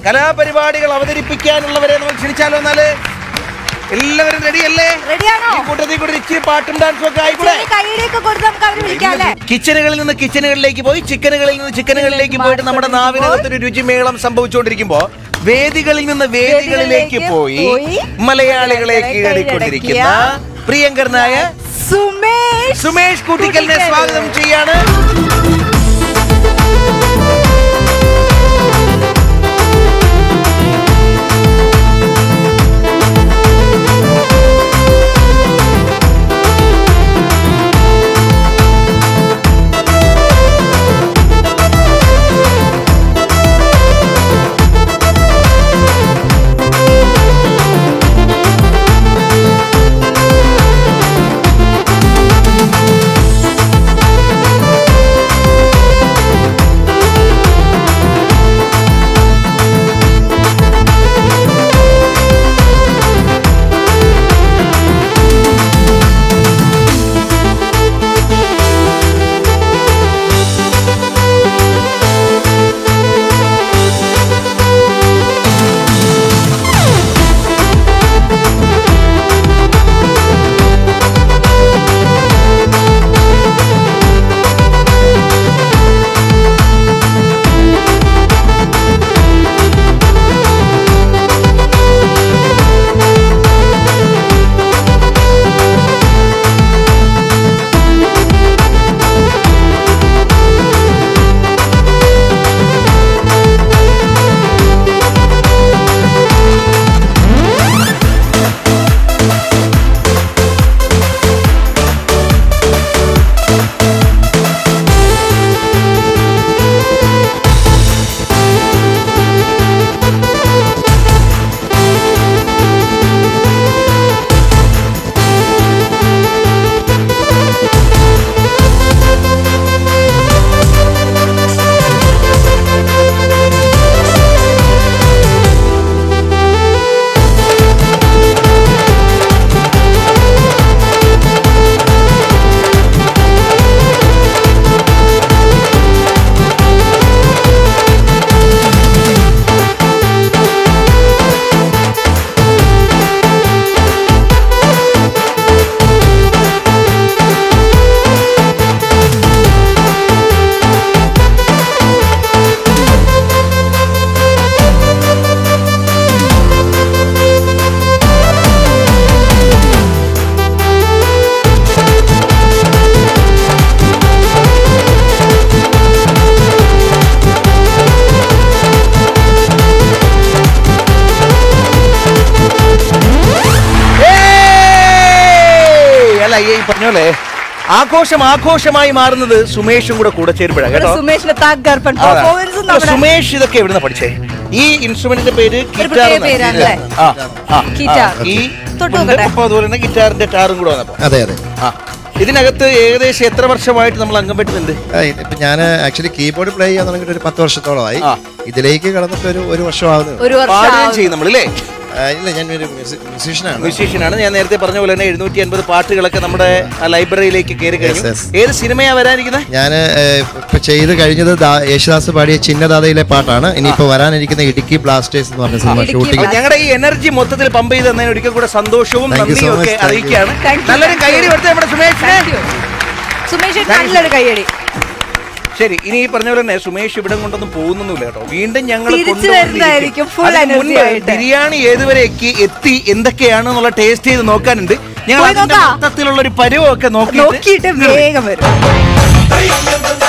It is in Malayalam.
കലാപരിപാടികൾ അവതരിപ്പിക്കാനുള്ളവരെ നമ്മൾ ക്ഷണിച്ചാലോ? എന്നാല് എല്ലാവരും റെഡിയല്ലേ? ഈ കൂട്ടത്തിൽ കൂടി ഇച്ചിരി പാട്ടും ഡാൻസും ഒക്കെ ആയിക്കൂടെ? കിച്ചനുകളിൽ നിന്ന് കിച്ചനുകളിലേക്ക് പോയി, ചിക്കനുകളിൽ നിന്ന് ചിക്കനുകളിലേക്ക് പോയിട്ട് നമ്മുടെ നാവിനകത്തൊരു രുചിമേളം സംഭവിച്ചുകൊണ്ടിരിക്കുമ്പോ വേദികളിൽ നിന്ന് വേദികളിലേക്ക് പോയി മലയാളികളെ കീഴടക്കിക്കൊണ്ടിരിക്കുന്ന പ്രിയങ്കരനായ സുമേഷ് കൂട്ടിക്കലിനെ സ്വാഗതം ചെയ്യാണ്. പറഞ്ഞോലെ ആഘോഷമായി മാറുന്നത് സുമേഷും കൂടെ ചേരുമ്പോഴാണ് കേട്ടോ. സുമേഷ് ഇതൊക്കെ എവിടുന്ന പഠിച്ചേ? ഈ ഇൻസ്ട്രുമെന്റിന്റെ പേര് അതുപോലെ തന്നെ ഗിറ്റാറിന്റെ ടാറും കൂടെ വന്നപ്പോ. അതെ അതെ. ഇതിനകത്ത് ഏകദേശം എത്ര വർഷമായിട്ട് നമ്മൾ അംഗം പറ്റുന്നുണ്ട്? ഇപ്പൊ ഞാൻ ആക്ച്വലി കീബോർഡ് പ്ലേ ചെയ്യാൻ തുടങ്ങിയിട്ട് ഒരു 10 വർഷത്തോളമായി. ഇതിലേക്ക് കടന്നിട്ട് ഒരു വർഷം ആവുന്നു. ചെയ്യും നമ്മളില്ലേ? ഇല്ല, ഞാനൊരു മ്യൂസീഷ്യനാണ്. ഞാൻ നേരത്തെ പറഞ്ഞ പോലെ തന്നെ 750 പാട്ടുകളൊക്കെ നമ്മുടെ ലൈബ്രറിയിലേക്ക് കയറി കഴിഞ്ഞു. ഏത് സിനിമയാ വരാനിരിക്കുന്നത്? ഞാൻ ഇപ്പൊ ചെയ്ത് കഴിഞ്ഞത് യേശുദാസ് പാടിയ ചിന്നദാതയിലെ പാട്ടാണ്. ഇനിയിപ്പോ വരാനിരിക്കുന്ന ഇടുക്കി ബ്ലാസ്റ്റേഴ്സ് എന്ന് പറഞ്ഞ സിനിമ ഷൂട്ടിംഗ്. ഞങ്ങളുടെ ഈ എനർജി മൊത്തത്തിൽ പമ്പ് ചെയ്ത് തന്നതിന് ഒരിക്കൽ കൂടെ സന്തോഷവും നന്ദിയും ഒക്കെ അറിയിക്കുകയാണ്. നല്ലൊരു കൈയടി കൊടുത്തേ നമ്മുടെ സുമേഷിന്. നല്ലൊരു കൈയടി. ശരി, ഇനി ഈ പറഞ്ഞ പോലെ തന്നെ സുമേഷ് ഇവിടെ കൊണ്ടൊന്നും പോകുന്നൊന്നുമില്ല കേട്ടോ. വീണ്ടും ഞങ്ങൾ ബിരിയാണി ഏതുവരെയൊക്കെ എത്തി, എന്തൊക്കെയാണെന്നുള്ള ടേസ്റ്റ് ചെയ്ത് നോക്കാനുണ്ട്. ഞങ്ങൾ മൊത്തത്തിലുള്ള ഒരു പരുവമൊക്കെ നോക്കിയിട്ട് വേഗം വരും.